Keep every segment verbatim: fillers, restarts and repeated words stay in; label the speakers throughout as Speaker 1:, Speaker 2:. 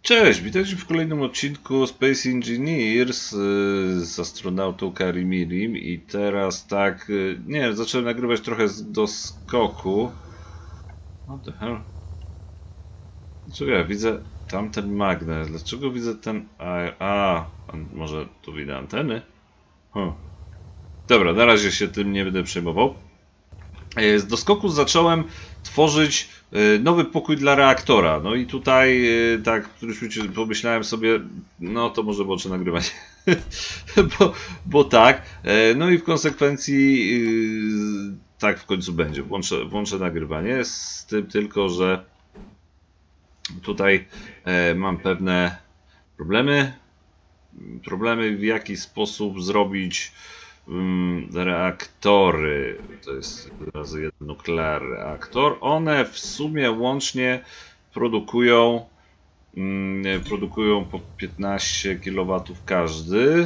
Speaker 1: Cześć, witajcie w kolejnym odcinku Space Engineers z astronautą Karimirim i teraz tak, nie, zacząłem nagrywać trochę do skoku. What the hell? Dlaczego ja widzę tamten magnes? Dlaczego widzę ten... A, a może tu widzę anteny? Huh. Dobra, na razie się tym nie będę przejmował. Z doskoku zacząłem tworzyć nowy pokój dla reaktora. No i tutaj tak pomyślałem sobie, no to może włączę nagrywanie. bo, bo tak. No i w konsekwencji tak w końcu będzie. Włączę, włączę nagrywanie. Z tym tylko, że tutaj mam pewne problemy. Problemy w jaki sposób zrobić reaktory, to jest razy jeden nuklear reaktor, one w sumie łącznie produkują produkują po piętnaście kilowatów każdy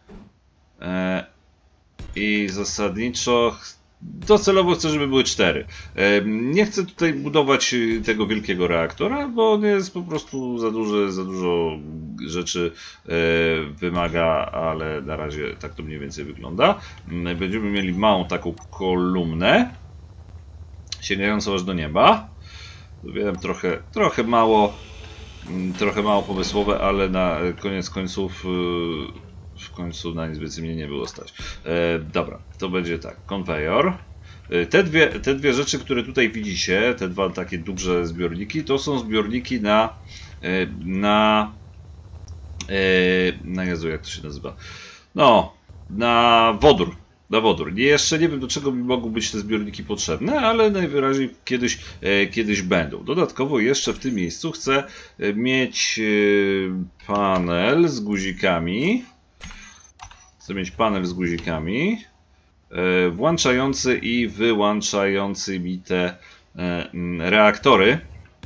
Speaker 1: i zasadniczo docelowo chcę, żeby były cztery. Nie chcę tutaj budować tego wielkiego reaktora, bo on jest po prostu za duży, za dużo rzeczy wymaga, ale na razie tak to mniej więcej wygląda. Będziemy mieli małą taką kolumnę sięgającą aż do nieba. Wiem, trochę, trochę mało, trochę mało pomysłowe, ale na koniec końców w końcu na nic więcej mnie nie było stać. E, dobra, to będzie tak, konwejor. E, te, dwie, te dwie rzeczy, które tutaj widzicie, te dwa takie duże zbiorniki, to są zbiorniki na e, na e, na Jezu, jak to się nazywa? No, na wodór. Na wodór. Nie, jeszcze nie wiem, do czego mi mogą być te zbiorniki potrzebne, ale najwyraźniej kiedyś, e, kiedyś będą. Dodatkowo jeszcze w tym miejscu chcę mieć e, panel z guzikami. Chcę mieć panel z guzikami e, włączający i wyłączający mi te e, reaktory.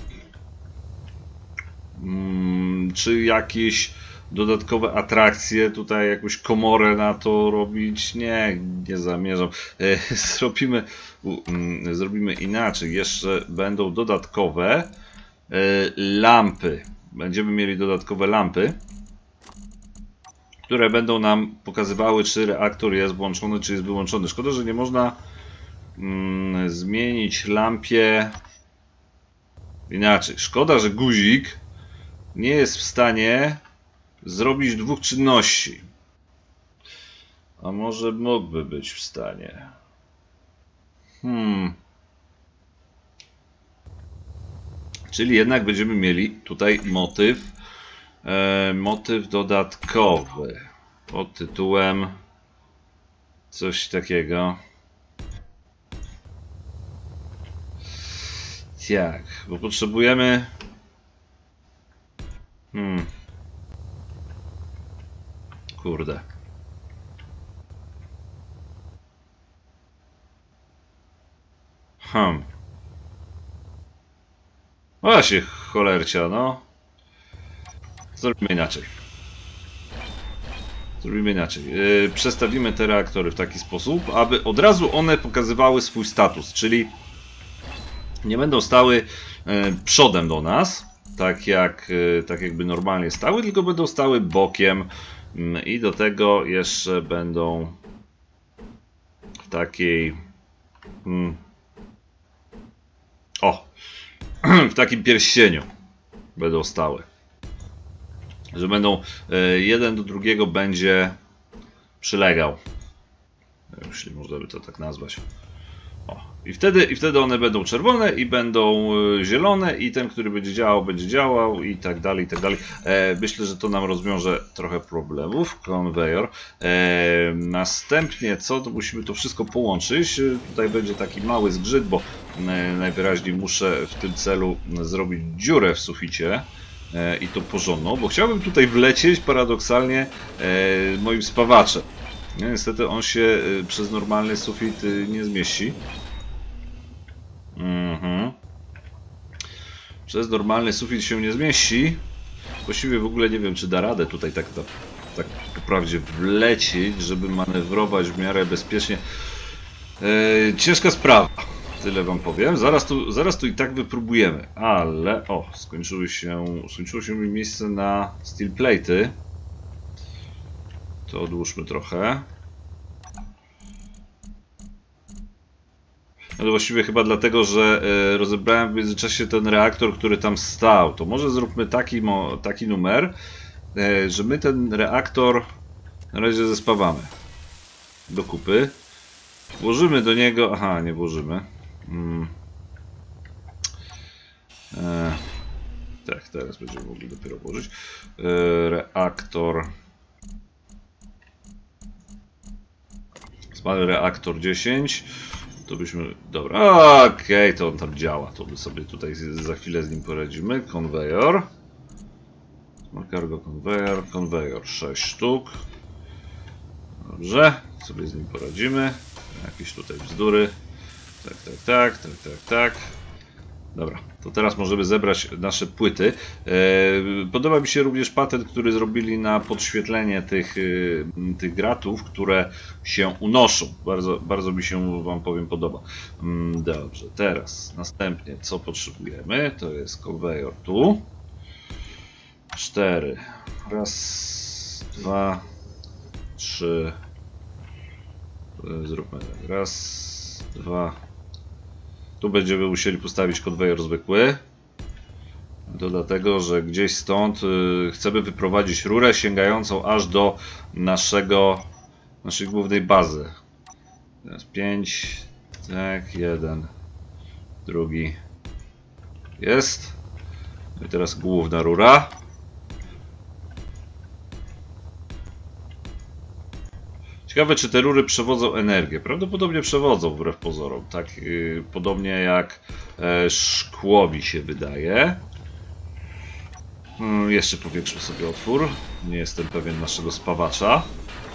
Speaker 1: Mm, czy jakieś dodatkowe atrakcje, tutaj jakąś komorę na to robić? Nie, nie zamierzam. E, zrobimy, um, zrobimy inaczej. Jeszcze będą dodatkowe e, lampy. Będziemy mieli dodatkowe lampy, które będą nam pokazywały, czy reaktor jest włączony, czy jest wyłączony. Szkoda, że nie można mm, zmienić lampie inaczej. Szkoda, że guzik nie jest w stanie zrobić dwóch czynności. A może mógłby być w stanie. Hmm. Czyli jednak będziemy mieli tutaj motyw E, motyw dodatkowy pod tytułem coś takiego. Tak, bo potrzebujemy hmm. Kurde. Hmm. Właśnie, cholercia, no. Zrobimy inaczej. Zrobimy inaczej. Yy, przestawimy te reaktory w taki sposób, aby od razu one pokazywały swój status, czyli nie będą stały yy, przodem do nas, tak jak yy, tak jakby normalnie stały, tylko będą stały bokiem yy, i do tego jeszcze będą w takiej yy, o w takim pierścieniu będą stały. Że będą, jeden do drugiego będzie przylegał, jeśli można by to tak nazwać. O, i, wtedy, I wtedy one będą czerwone i będą zielone i ten, który będzie działał, będzie działał i tak dalej, i tak dalej. E, myślę, że to nam rozwiąże trochę problemów. Konwejor. E, następnie co? To musimy to wszystko połączyć. Tutaj będzie taki mały zgrzyt, bo e, najwyraźniej muszę w tym celu zrobić dziurę w suficie. I to porządną, bo chciałbym tutaj wlecieć paradoksalnie e, moim spawaczem. No, niestety on się e, przez normalny sufit e, nie zmieści. Mhm. Przez normalny sufit się nie zmieści. Właściwie w ogóle nie wiem, czy da radę tutaj tak, tak, tak po prawdzie wlecieć, żeby manewrować w miarę bezpiecznie. E, ciężka sprawa. Tyle wam powiem. Zaraz tu, zaraz tu i tak wypróbujemy. Ale o, skończyły się, skończyło się mi miejsce na steel plate'y. To odłóżmy trochę. No to właściwie chyba dlatego, że e, rozebrałem w międzyczasie ten reaktor, który tam stał. To może zróbmy taki, mo, taki numer, e, że my ten reaktor na razie zespawamy do kupy. Włożymy do niego... Aha, nie włożymy. Hmm. E, tak, teraz będziemy mogli dopiero włożyć. E, reaktor... Smały reaktor dziesięć. To byśmy... Dobra, okej, okay, to on tam działa. To my sobie tutaj za chwilę z nim poradzimy. Konwejor. Cargo konwejor. Konwejor sześć sztuk. Dobrze, sobie z nim poradzimy. Jakieś tutaj bzdury. Tak, tak, tak, tak, tak, tak. Dobra, to teraz możemy zebrać nasze płyty. Podoba mi się również patent, który zrobili na podświetlenie tych, tych gratów, które się unoszą. Bardzo, bardzo mi się, wam powiem, podoba. Dobrze, teraz następnie co potrzebujemy? To jest konwejor tu. Cztery. Raz, dwa, trzy. Zróbmy tak. Raz, dwa. Tu będziemy musieli postawić konwejor zwykły. To dlatego, że gdzieś stąd y, chcemy wyprowadzić rurę sięgającą aż do naszego, naszej głównej bazy. Teraz pięć, tak, jeden, drugi jest. No i teraz główna rura. Ciekawe, czy te rury przewodzą energię. Prawdopodobnie przewodzą, wbrew pozorom. Tak yy, podobnie jak e, szkło mi się wydaje. Hmm, jeszcze powiększmy sobie otwór. Nie jestem pewien naszego spawacza.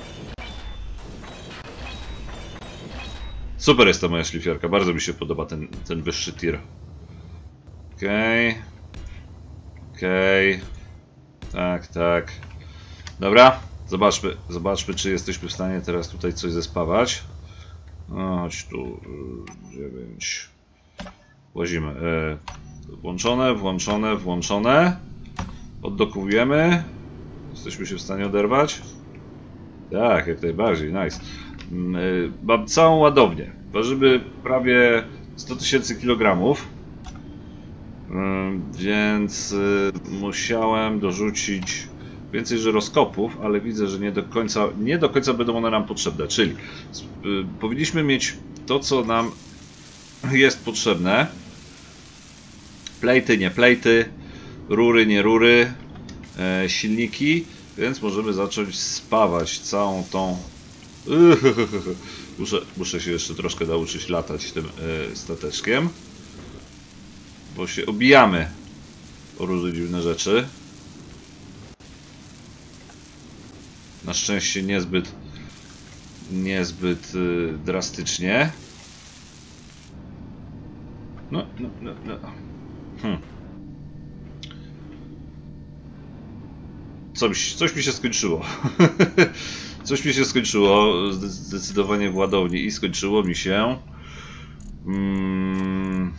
Speaker 1: Super jest ta moja szlifierka. Bardzo mi się podoba ten, ten wyższy tir. Okej. Okay. Okej. Okay. Tak, tak. Dobra. Zobaczmy, zobaczmy, czy jesteśmy w stanie teraz tutaj coś zespawać. No, chodź tu. dziewięć. Łazimy. E, włączone, włączone, włączone. Oddokujemy. Jesteśmy się w stanie oderwać? Tak, jak najbardziej, nice. E, mam całą ładownię. Ważymy prawie sto tysięcy kilogramów. E, więc e, musiałem dorzucić więcej żyroskopów, ale widzę, że nie do końca, nie do końca będą one nam potrzebne. Czyli y, powinniśmy mieć to, co nam jest potrzebne. Plejty, nie plejty, rury, nie rury, e, silniki, więc możemy zacząć spawać całą tą... muszę, muszę się jeszcze troszkę nauczyć latać tym e, stateczkiem, bo się obijamy o różne dziwne rzeczy. Na szczęście niezbyt, niezbyt y, drastycznie. No, no, no, no. Hmm. Coś, coś mi się skończyło. Coś mi się skończyło. Zdecydowanie w ładowni i skończyło mi się. Mm.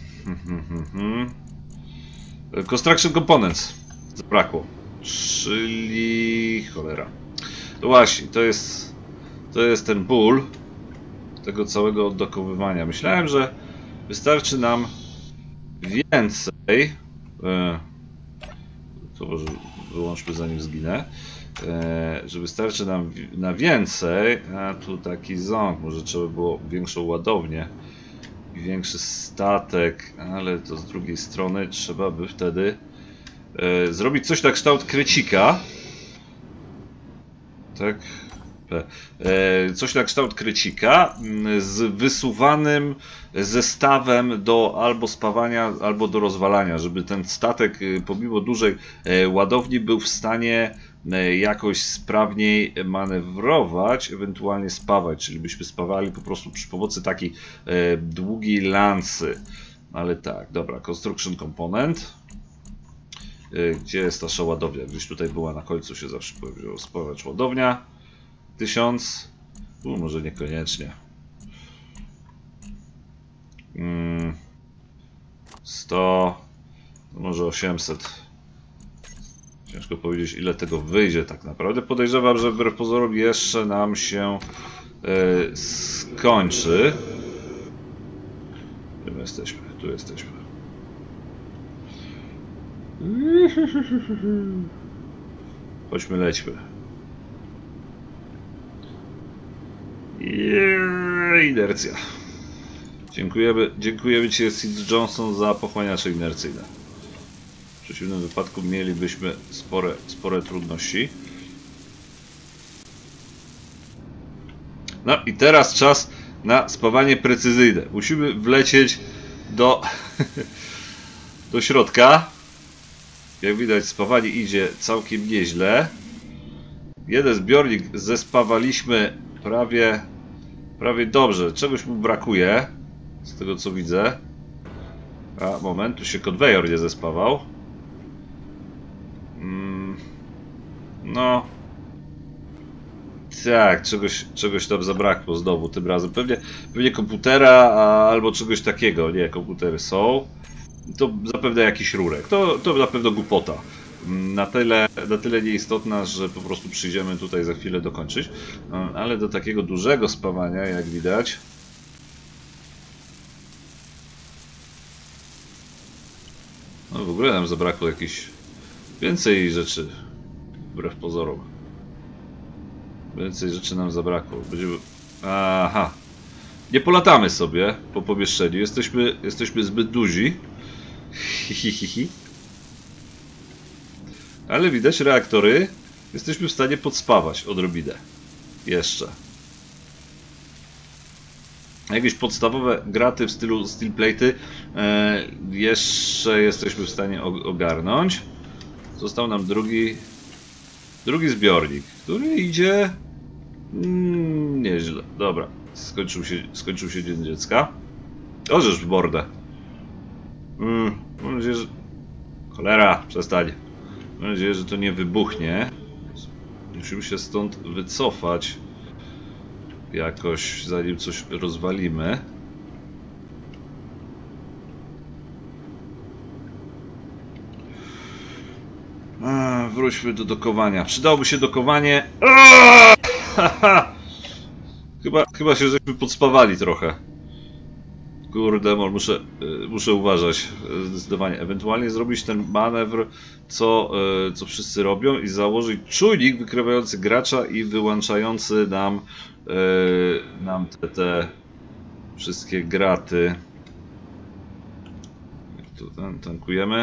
Speaker 1: Construction Components zabrakło. Czyli cholera. No właśnie, to jest, to jest ten ból tego całego oddokowywania. Myślałem, że wystarczy nam więcej. E, to może wyłączmy, zanim zginę. E, że wystarczy nam na więcej, a tu taki ząb. Może trzeba było większą ładownię i większy statek, ale to z drugiej strony trzeba by wtedy e, zrobić coś na kształt krecika. Tak. E, coś na kształt krecika z wysuwanym zestawem do albo spawania, albo do rozwalania, żeby ten statek pomimo dużej ładowni był w stanie jakoś sprawniej manewrować, ewentualnie spawać, czyli byśmy spawali po prostu przy pomocy takiej długiej lansy. Ale tak, dobra, Construction Component. Gdzie jest nasza ładownia? Gdzieś tutaj była na końcu, się zawsze powiedział spawacz ładownia. Tysiąc. U, może niekoniecznie. Mm, sto, może osiemset. Ciężko powiedzieć, ile tego wyjdzie tak naprawdę. Podejrzewam, że wbrew pozorom jeszcze nam się yy, skończy. Gdzie my jesteśmy? Tu jesteśmy. Chodźmy, lećmy. Jeee, inercja. Dziękujemy, dziękujemy Ci, Sid Johnson, za pochłaniacze inercyjne. W przeciwnym wypadku mielibyśmy spore, spore trudności. No i teraz czas na spawanie precyzyjne. Musimy wlecieć do, do środka. Jak widać, spawanie idzie całkiem nieźle. Jeden zbiornik zespawaliśmy prawie, prawie dobrze. Czegoś mu brakuje, z tego co widzę. A, moment, tu się konwejor nie zespawał. Mm, no. Tak, czegoś, czegoś tam zabrakło znowu tym razem. Pewnie, pewnie komputera a, albo czegoś takiego. Nie, komputery są. To zapewne jakiś rurek. To, to na pewno głupota. Na tyle, na tyle nieistotna, że po prostu przyjdziemy tutaj za chwilę dokończyć. Ale do takiego dużego spawania, jak widać, no w ogóle nam zabrakło jakichś więcej rzeczy, wbrew pozorom. Więcej rzeczy nam zabrakło. Będziemy... Aha. Nie polatamy sobie po pomieszczeniu. Jesteśmy, jesteśmy zbyt duzi. Hihihi. Ale widać reaktory. Jesteśmy w stanie podspawać odrobinę. Jeszcze. Jakieś podstawowe graty w stylu steel plate'y e, jeszcze jesteśmy w stanie ogarnąć. Został nam drugi drugi zbiornik, który idzie mm, nieźle. Dobra, skończył się, skończył się dzień dziecka. Orzesz w bordę. Mm, mam nadzieję, że... Cholera, przestań. Mam nadzieję, że to nie wybuchnie. Musimy się stąd wycofać jakoś, zanim coś rozwalimy. A, wróćmy do dokowania. Przydałoby się dokowanie. Chyba, chyba się żeśmy podspawali trochę. Kurde, muszę, muszę uważać zdecydowanie. Ewentualnie zrobić ten manewr, co, co wszyscy robią, i założyć czujnik wykrywający gracza i wyłączający nam, nam te, te wszystkie graty. Tu tankujemy.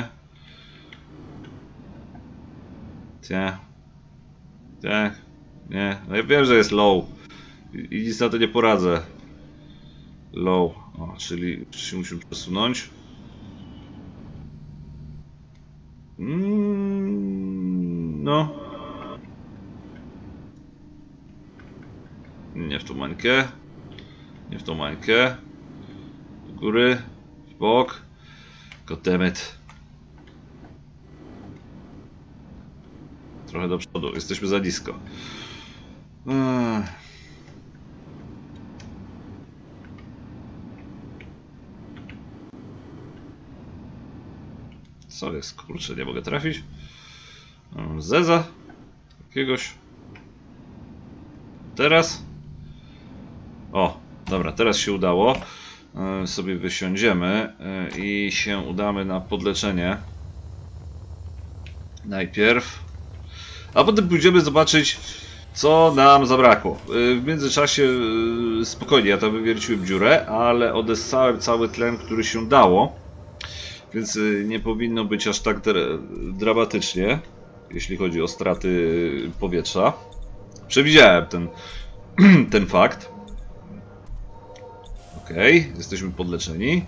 Speaker 1: Nie. Nie. Nie. No ja wiem, że jest low. I nic na to nie poradzę. Low. O, czyli się musimy przesunąć. Mm, no. Nie w tą mańkę. Nie w tą mańkę. Do góry. W bok. Goddammit. Trochę do przodu. Jesteśmy za nisko. Ech. Co jest? Kurczę, nie mogę trafić. Zeza jakiegoś. Teraz. O, dobra, teraz się udało. Sobie wysiądziemy i się udamy na podleczenie. Najpierw. A potem pójdziemy zobaczyć, co nam zabrakło. W międzyczasie spokojnie, ja tam wywierciłem dziurę, ale odessałem cały tlen, który się dało. Więc nie powinno być aż tak dramatycznie, jeśli chodzi o straty powietrza. Przewidziałem ten, ten fakt. Ok, jesteśmy podleczeni.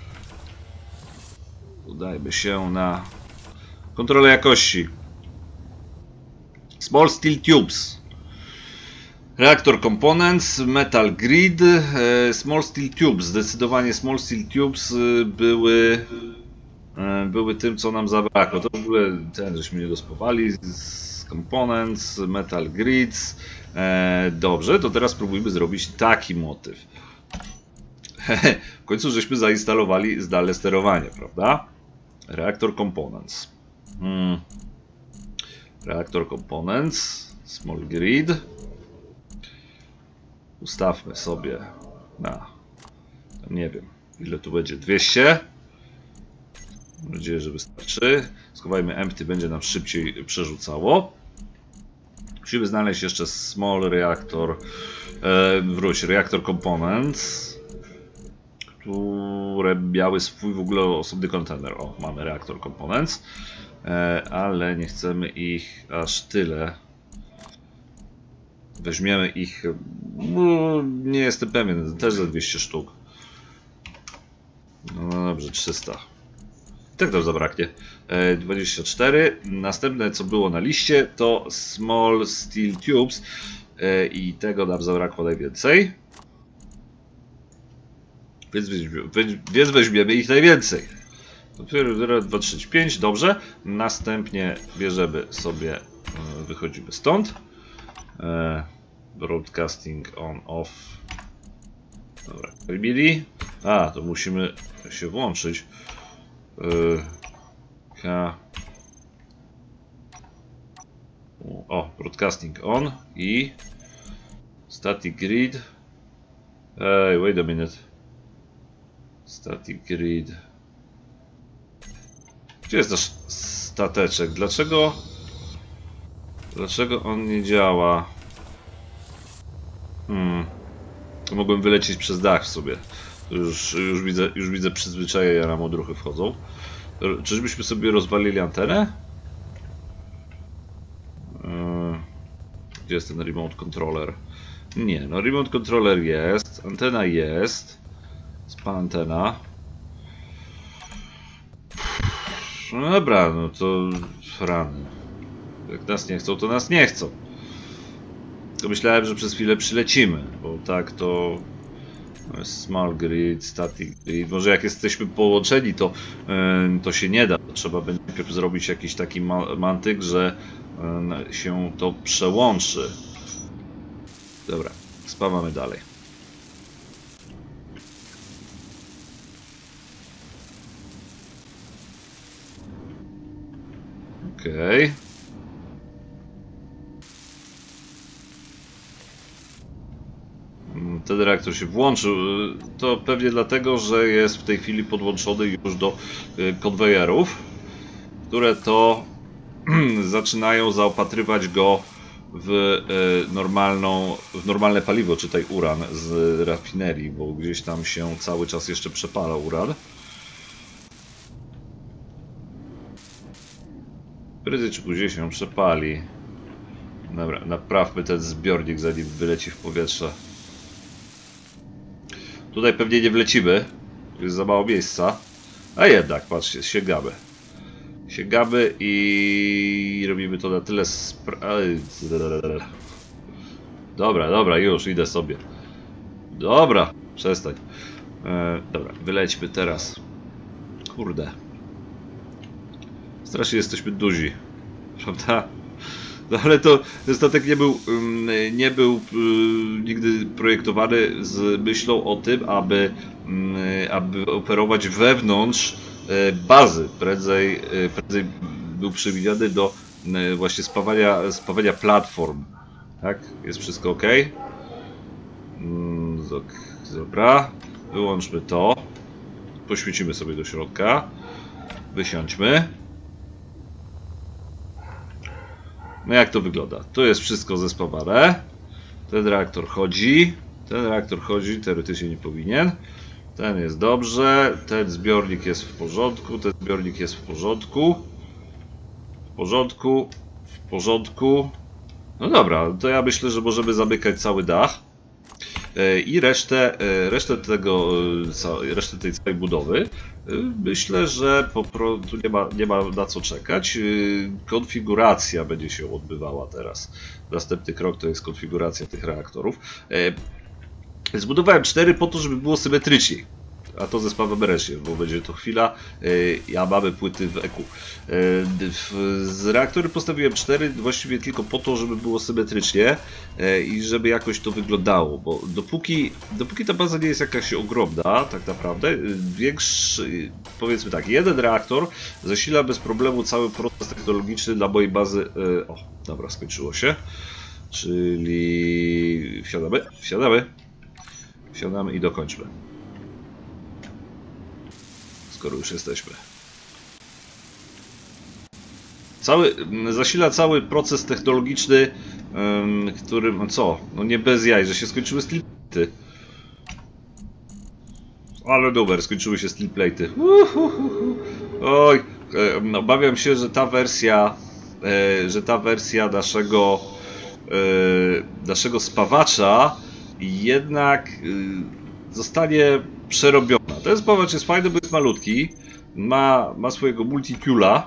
Speaker 1: Udajmy się na kontrolę jakości. Small Steel Tubes. Reactor Components, Metal Grid, Small Steel Tubes. Zdecydowanie Small Steel Tubes były... były tym, co nam zabrakło. To w ogóle ten, żeśmy nie dospowali. Z Components, Metal Grids. E, dobrze, to teraz spróbujmy zrobić taki motyw. W końcu żeśmy zainstalowali zdalne sterowanie, prawda? Reactor Components. Hmm. Reactor Components. Small Grid. Ustawmy sobie na, nie wiem, ile tu będzie, dwieście. Mam nadzieję, że wystarczy. Schowajmy empty, będzie nam szybciej przerzucało. Musimy znaleźć jeszcze small reactor, e, wróć, reactor components, które miały swój w ogóle osobny kontener. O, mamy reactor components, e, ale nie chcemy ich aż tyle. Weźmiemy ich, no, nie jestem pewien, też za dwieście sztuk. No dobrze, trzysta. Tak to zabraknie. E, dwadzieścia cztery. Następne co było na liście to Small Steel Tubes e, i tego nam zabrakło najwięcej. Więc weźmiemy, więc weźmiemy ich najwięcej. dwa, trzy, pięć, dobrze. Następnie bierzemy sobie, e, wychodzimy stąd. E, broadcasting on, off. Dobra, wybili. A, to musimy się włączyć. K. O, broadcasting on i static grid. Hey, wait a minute. Static grid. Gdzie jest nasz stateczek? Dlaczego? Dlaczego on nie działa? Hmm. To mogłem wylecieć przez dach sobie. Już, już widzę, już widzę przyzwyczajenia, nam odruchy wchodzą. Czyżbyśmy sobie rozwalili antenę? Gdzie jest ten remote controller? Nie, no remote controller jest, antena jest. Spa antena. No dobra, no to rany. Jak nas nie chcą, to nas nie chcą. To myślałem, że przez chwilę przylecimy, bo tak to... Small grid, static grid. Może jak jesteśmy połączeni, to, yy, to się nie da. Trzeba będzie najpierw zrobić jakiś taki ma mantyk, że yy, się to przełączy. Dobra, spawamy dalej. Okej. Okay. Ten reaktor się włączył, to pewnie dlatego, że jest w tej chwili podłączony już do konwejerów, które to zaczynają zaopatrywać go w, normalną, w normalne paliwo, czytaj uran z rafinerii, bo gdzieś tam się cały czas jeszcze przepala uran. Prędzej czy później się przepali. Dobra, naprawmy ten zbiornik, zanim wyleci w powietrze. Tutaj pewnie nie wlecimy, jest za mało miejsca, a jednak, patrzcie, sięgamy. Sięgamy i robimy to na tyle spra... Dobra, dobra, już, idę sobie. Dobra, przestań. E, dobra, wylećmy teraz. Kurde. Strasznie jesteśmy duzi, prawda? No ale to ten statek nie był, nie był nigdy projektowany z myślą o tym, aby, aby operować wewnątrz bazy. Prędzej, prędzej był przewidziany do właśnie spawania, spawania platform. Tak? Jest wszystko ok? Dobra. Wyłączmy to. Poświecimy sobie do środka. Wysiądźmy. No jak to wygląda? To jest wszystko zespawane. Ten reaktor chodzi. Ten reaktor chodzi, teoretycznie nie powinien. Ten jest dobrze. Ten zbiornik jest w porządku. Ten zbiornik jest w porządku. W porządku. W porządku. No dobra, to ja myślę, że możemy zamykać cały dach. I resztę, resztę tego, resztę tej całej budowy, myślę, że po prostu nie ma, nie ma na co czekać. Konfiguracja będzie się odbywała teraz. Następny krok to jest konfiguracja tych reaktorów. Zbudowałem cztery po to, żeby było symetrycznie. a to zespawamy wreszcie, bo będzie to chwila, a mamy płyty w E Q. Z reaktory postawiłem cztery, właściwie tylko po to, żeby było symetrycznie i żeby jakoś to wyglądało, bo dopóki, dopóki ta baza nie jest jakaś ogromna, tak naprawdę, większy, powiedzmy tak, jeden reaktor zasila bez problemu cały proces technologiczny dla mojej bazy. O, dobra, skończyło się. Czyli wsiadamy, wsiadamy, wsiadamy i dokończmy. Skoro już jesteśmy. Cały, zasila cały proces technologiczny, um, którym, no co, no nie bez jaj, że się skończyły steelplate'y. Ale numer, skończyły się steelplate'y. Oj, um, obawiam się, że ta wersja, e, że ta wersja naszego, e, naszego spawacza jednak e, zostanie przerobiona. Ten spawacz jest fajny, bo jest malutki, ma, ma swojego multicula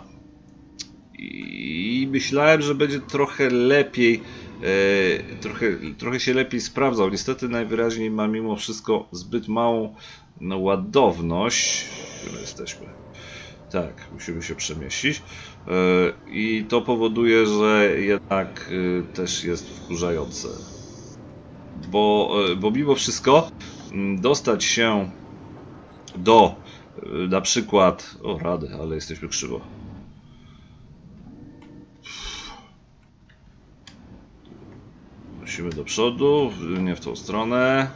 Speaker 1: i myślałem, że będzie trochę lepiej, e, trochę, trochę się lepiej sprawdzał. Niestety najwyraźniej ma mimo wszystko zbyt małą no, ładowność. Gdzie jesteśmy? Tak, musimy się przemieścić e, i to powoduje, że jednak e, też jest wkurzające. Bo, e, bo mimo wszystko m, dostać się do e, na przykład, o rady, ale jesteśmy krzywo. Musimy do przodu, nie w tą stronę.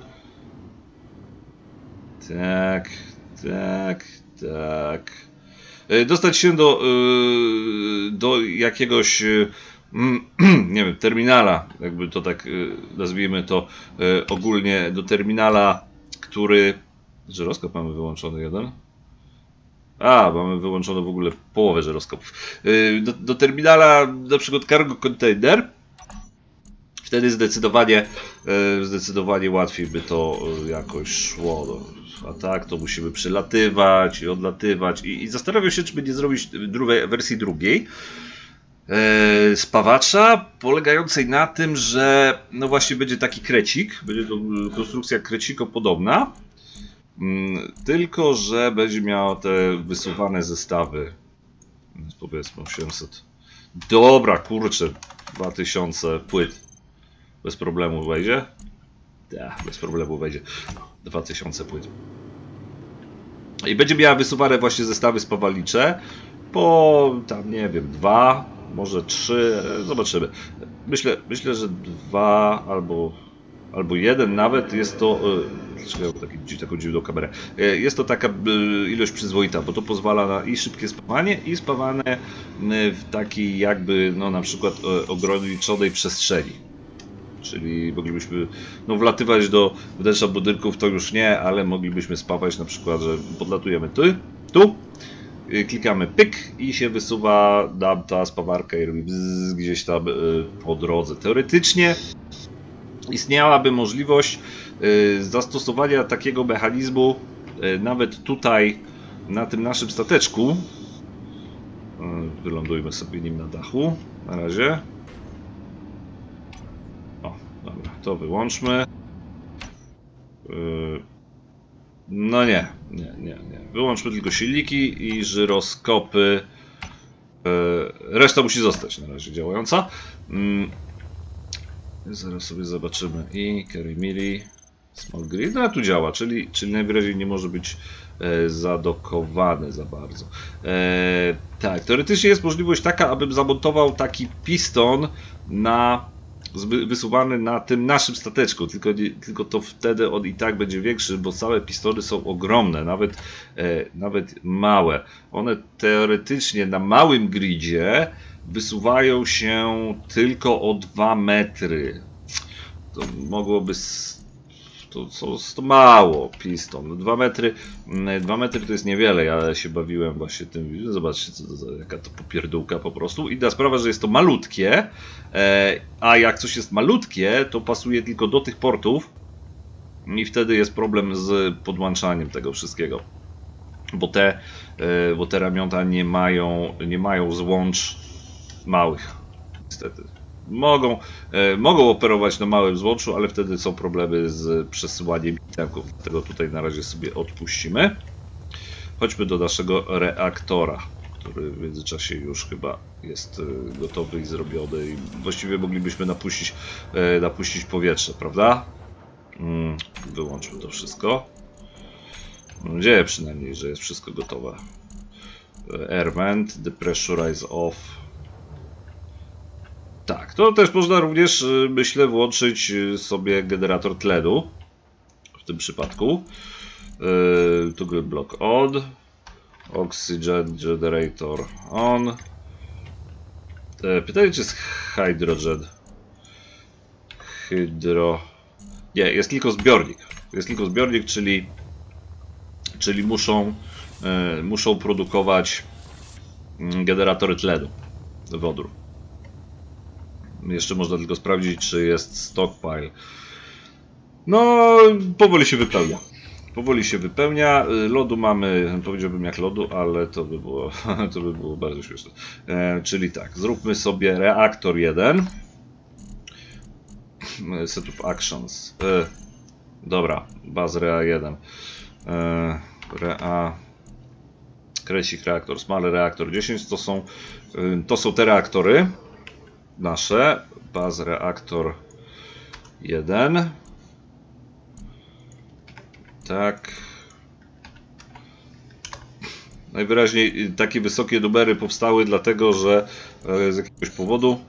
Speaker 1: Tak, tak, tak. Dostać się do, do jakiegoś, nie wiem, terminala, jakby to tak nazwijmy to ogólnie, do terminala, który... Żyroskop mamy wyłączony jeden. A, mamy wyłączono w ogóle połowę żyroskopów. Do, do terminala, na przykład cargo container. Wtedy zdecydowanie, zdecydowanie łatwiej by to jakoś szło. No. A tak to musimy przylatywać i odlatywać. I, i zastanawiam się, czy by nie zrobić drugiej, wersji drugiej e, spawacza, polegającej na tym, że no właśnie będzie taki krecik. Będzie to konstrukcja kreciko podobna. Mm, tylko, że będzie miał te wysuwane zestawy. Więc powiedzmy osiemset. Dobra, kurczę, dwa tysiące płyt. Bez problemu wejdzie? Tak, bez problemu wejdzie. dwa tysiące płyt. I będzie miała wysuwane właśnie zestawy spawalnicze. Po tam, nie wiem, dwa, może trzy, zobaczymy. Myślę, myślę, że dwa albo, albo jeden nawet jest to... Dlaczego ja mam taki, taką dziwną kamerę? Jest to taka ilość przyzwoita, bo to pozwala na i szybkie spawanie, i spawane w takiej jakby, no na przykład ograniczonej przestrzeni. Czyli moglibyśmy no, wlatywać do wnętrza budynków, to już nie, ale moglibyśmy spawać na przykład, że podlatujemy tu, tu, klikamy pyk i się wysuwa nam ta spawarka i robi bzz, gdzieś tam po drodze. Teoretycznie istniałaby możliwość zastosowania takiego mechanizmu nawet tutaj na tym naszym stateczku. Wylądujmy sobie nim na dachu na razie. Dobra, to wyłączmy. No nie, nie, nie, nie. Wyłączmy tylko silniki i żyroskopy. Reszta musi zostać na razie działająca. Zaraz sobie zobaczymy. I Carry Mili, Small Grid. No tu działa, czyli, czyli najwyraźniej nie może być zadokowany za bardzo. E, tak, teoretycznie jest możliwość taka, abym zamontował taki piston na... wysuwany na tym naszym stateczku, tylko, tylko to wtedy on i tak będzie większy, bo całe pistony są ogromne, nawet, e, nawet małe. One teoretycznie na małym gridzie wysuwają się tylko o dwa metry. To mogłoby... To, to, to mało piston. dwa metry, dwa metry to jest niewiele. Ja się bawiłem właśnie tym. Zobaczcie, co to za, jaka to popierdółka po prostu. Inna sprawa, że jest to malutkie, e, a jak coś jest malutkie, to pasuje tylko do tych portów i wtedy jest problem z podłączaniem tego wszystkiego. Bo te, e, bo te ramiona nie mają, nie mają złącz małych. Niestety. Mogą, e, mogą operować na małym złączu, ale wtedy są problemy z przesyłaniem itemków. Dlatego tutaj na razie sobie odpuścimy. Chodźmy do naszego reaktora, który w międzyczasie już chyba jest e, gotowy i zrobiony. I właściwie moglibyśmy napuścić, e, napuścić powietrze, prawda? Mm, wyłączmy to wszystko. Mam nadzieję przynajmniej, że jest wszystko gotowe. Air vent, depressurize off. Tak, to też można również, myślę, włączyć sobie generator tlenu. W tym przypadku. Yy, toggle block on. Oxygen generator on. Yy, pytanie, czy jest hydrogen. Hydro... Nie, jest tylko zbiornik. Jest tylko zbiornik, czyli, czyli muszą, yy, muszą produkować generatory tlenu, wodór. Jeszcze można tylko sprawdzić, czy jest stockpile. No, powoli się wypełnia. Powoli się wypełnia. Lodu mamy, powiedziałbym jak lodu, ale to by było, to by było bardzo śmieszne. E, czyli tak, zróbmy sobie reaktor jeden. Setup actions. E, dobra, baz rea jeden. E, rea... Kresik reaktor, small reaktor dziesięć to są, to są te reaktory nasze. Baz reaktor jeden. Tak. Najwyraźniej takie wysokie numery powstały dlatego, że z jakiegoś powodu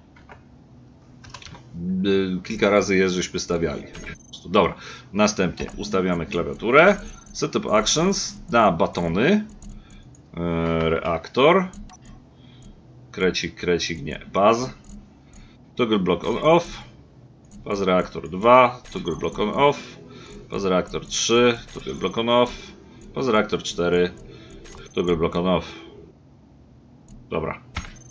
Speaker 1: kilka razy je żeśmy stawiali. Dobra, następnie ustawiamy klawiaturę. Setup actions na batony. Reaktor. Krecik, krecik, nie. Baz. Toggle block on off. Baz reaktor dwa. Toggle block on off. Baz reaktor trzy. Toggle block on off. Baz reaktor cztery. Toggle block on off. Dobra.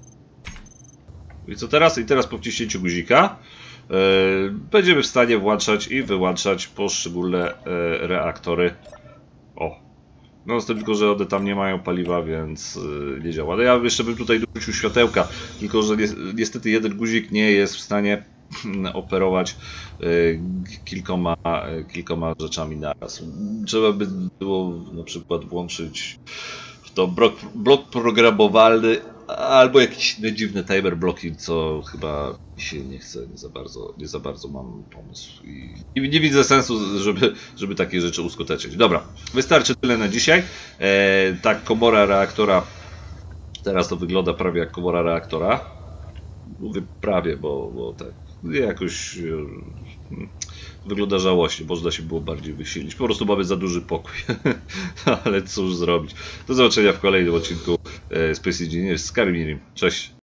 Speaker 1: I co teraz? I teraz po wciśnięciu guzika yy, będziemy w stanie włączać i wyłączać poszczególne yy, reaktory. O. No z tym tylko, że one tam nie mają paliwa, więc yy, nie działa. No ja jeszcze bym tutaj dorzucił światełka, tylko że ni niestety jeden guzik nie jest w stanie operować yy, kilkoma, yy, kilkoma rzeczami naraz. Trzeba by było na przykład włączyć w to blok, blok programowalny albo jakiś inny dziwny timer blocking, co chyba mi się nie chce, nie za bardzo, nie za bardzo mam pomysł i nie, nie widzę sensu, żeby, żeby takie rzeczy uskutecznić. Dobra, wystarczy tyle na dzisiaj. E, ta komora reaktora, teraz to wygląda prawie jak komora reaktora. Mówię prawie, bo, bo tak jakoś e, wygląda żałośnie, można się było bardziej wysilić. Po prostu mamy za duży pokój, ale cóż zrobić. Do zobaczenia w kolejnym odcinku Space Engineers z Skyrim. Cześć!